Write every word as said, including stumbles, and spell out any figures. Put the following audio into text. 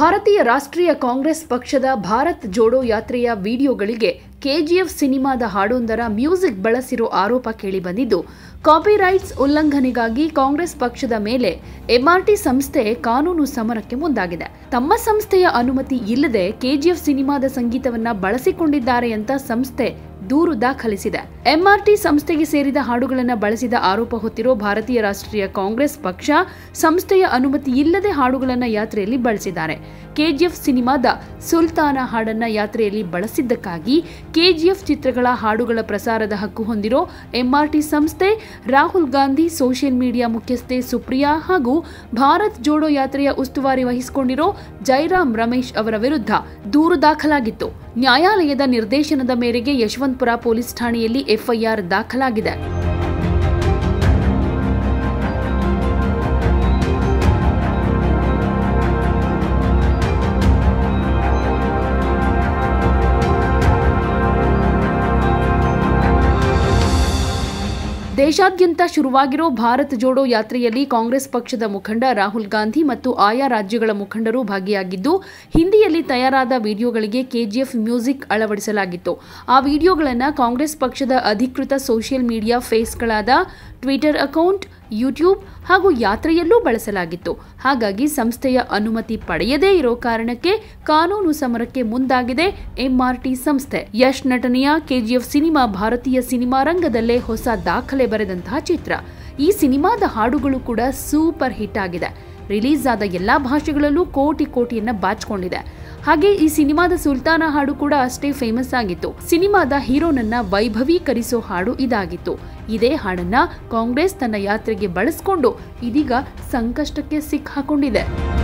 ಭಾರತೀಯ ರಾಷ್ಟ್ರೀಯ ಕಾಂಗ್ರೆಸ್ ಪಕ್ಷದ ಭಾರತ್ ಜೋಡೋ ಯಾತ್ರೆಯ ವಿಡಿಯೋಗಳಿಗೆ ಕೆಜಿಎಫ್ ಸಿನಿಮಾದ ಹಾಡೊಂದರ ಮ್ಯೂಸಿಕ್ ಬಳಸಿರೋ ಆರೋಪ ಕೇಳಿಬಂದಿದ್ದು, ಕಾಪಿರೈಟ್ಸ್ ಉಲ್ಲಂಘನೆಗಾಗಿ ಕಾಂಗ್ರೆಸ್ ಪಕ್ಷದ ಮೇಲೆ ಎಂಆರ್ಟಿ ಸಂಸ್ಥೆ ಕಾನೂನು ಸಮರಕ್ಕೆ ಮುಂದಾಗಿದೆ. ತಮ್ಮ ಸಂಸ್ಥೆಯ ಅನುಮತಿ ಇಲ್ಲದೆ ಕೆಜಿಎಫ್ ಸಿನಿಮಾದ ಸಂಗೀತವನ್ನ ಬಳಸಿಕೊಂಡಿದ್ದಾರೆ ಅಂತ ಸಂಸ್ಥೆ ದೂರು ದಾಖಲಿಸಿದೆ. ಎಂಆರ್ಟಿ ಸಂಸ್ಥೆಗೆ ಸೇರಿದ ಹಾಡುಗಳನ್ನು ಬಳಸಿದ ಆರೋಪ ಹೊತ್ತಿರೋ ಭಾರತೀಯ ರಾಷ್ಟ್ರೀಯ ಕಾಂಗ್ರೆಸ್ ಪಕ್ಷ ಸಂಸ್ಥೆಯ ಅನುಮತಿ ಇಲ್ಲದೆ ಹಾಡುಗಳನ್ನು ಯಾತ್ರೆಯಲ್ಲಿ ಬಳಸಿದ್ದಾರೆ. ಕೆಜಿಎಫ್ ಸಿನಿಮಾದ ಸುಲ್ತಾನ ಹಾಡನ್ನ ಯಾತ್ರೆಯಲ್ಲಿ ಬಳಸಿದ್ದಕ್ಕಾಗಿ ಕೆಜಿಎಫ್ ಚಿತ್ರಗಳ ಹಾಡುಗಳ ಪ್ರಸಾರದ ಹಕ್ಕು ಹೊಂದಿರೋ ಎಂಆರ್ಟಿ ಸಂಸ್ಥೆ, ರಾಹುಲ್ ಗಾಂಧಿ ಸೋಷಿಯಲ್ ಮೀಡಿಯಾ ಮುಖ್ಯಸ್ಥೆ ಸುಪ್ರಿಯಾ ಹಾಗೂ ಭಾರತ್ ಜೋಡೋ ಯಾತ್ರೆಯ ಉಸ್ತುವಾರಿ ವಹಿಸಿಕೊಂಡಿರೋ ಜೈರಾಮ್ ರಮೇಶ್ ಅವರ ವಿರುದ್ಧ ದೂರು ದಾಖಲಾಗಿತ್ತು. ನ್ಯಾಯಾಲಯದ ನಿರ್ದೇಶನದ ಮೇರೆಗೆ ಯಶವಂತಪುರ ಪೊಲೀಸ್ ಠಾಣೆಯಲ್ಲಿ ಎಫ್ಐಆರ್ ದಾಖಲಾಗಿದೆ. ದೇಶಾದ್ಯಂತ ಶುರುವಾಗಿರೋ ಭಾರತ್ ಜೋಡೋ ಯಾತ್ರೆಯಲ್ಲಿ ಕಾಂಗ್ರೆಸ್ ಪಕ್ಷದ ಮುಖಂಡ ರಾಹುಲ್ ಗಾಂಧಿ ಮತ್ತು ಆಯಾ ರಾಜ್ಯಗಳ ಮುಖಂಡರು ಭಾಗಿಯಾಗಿದ್ದು, ಹಿಂದಿಯಲ್ಲಿ ತಯಾರಾದ ವಿಡಿಯೋಗಳಿಗೆ ಕೆಜಿಎಫ್ ಮ್ಯೂಸಿಕ್ ಅಳವಡಿಸಲಾಗಿತ್ತು. ಆ ವಿಡಿಯೋಗಳನ್ನು ಕಾಂಗ್ರೆಸ್ ಪಕ್ಷದ ಅಧಿಕೃತ ಸೋಷಿಯಲ್ ಮೀಡಿಯಾ ಫೇಸ್ಗಳಾದ ಟ್ವಿಟರ್ ಅಕೌಂಟ್, ಯೂಟ್ಯೂಬ್ ಹಾಗೂ ಯಾತ್ರೆಯಲ್ಲೂ ಬಳಸಲಾಗಿತ್ತು. ಹಾಗಾಗಿ ಸಂಸ್ಥೆಯ ಅನುಮತಿ ಪಡೆಯದೇ ಇರೋ ಕಾರಣಕ್ಕೆ ಕಾನೂನು ಸಮರಕ್ಕೆ ಮುಂದಾಗಿದೆ ಎಂಆರ್ಟಿ ಸಂಸ್ಥೆ. ಯಶ್ ನಟನೆಯ ಕೆಜಿಎಫ್ ಸಿನಿಮಾ ಭಾರತೀಯ ಸಿನಿಮಾ ರಂಗದಲ್ಲೇ ಹೊಸ ದಾಖಲೆ ಬರೆದಂತಹ ಚಿತ್ರ. ಈ ಸಿನಿಮಾದ ಹಾಡುಗಳು ಕೂಡ ಸೂಪರ್ ಹಿಟ್ ಆಗಿದೆ. ರಿಲೀಸ್ ಆದ ಎಲ್ಲಾ ಭಾಷೆಗಳಲ್ಲೂ ಕೋಟಿ ಕೋಟಿಯನ್ನ ಬಾಚಿಕೊಂಡಿದೆ. ಹಾಗೆ ಈ ಸಿನಿಮಾದ ಸುಲ್ತಾನ ಹಾಡು ಕೂಡ ಅಷ್ಟೇ ಫೇಮಸ್ ಆಗಿತ್ತು. ಸಿನಿಮಾದ ಹೀರೋನನ್ನ ವೈಭವೀಕರಿಸೋ ಹಾಡು ಇದಾಗಿತ್ತು. ಇದೇ ಹಾಡನ್ನ ಕಾಂಗ್ರೆಸ್ ತನ್ನ ಯಾತ್ರೆಗೆ ಬಳಸಿಕೊಂಡು ಇದೀಗ ಸಂಕಷ್ಟಕ್ಕೆ ಸಿಕ್ಕಾಕೊಂಡಿದೆ.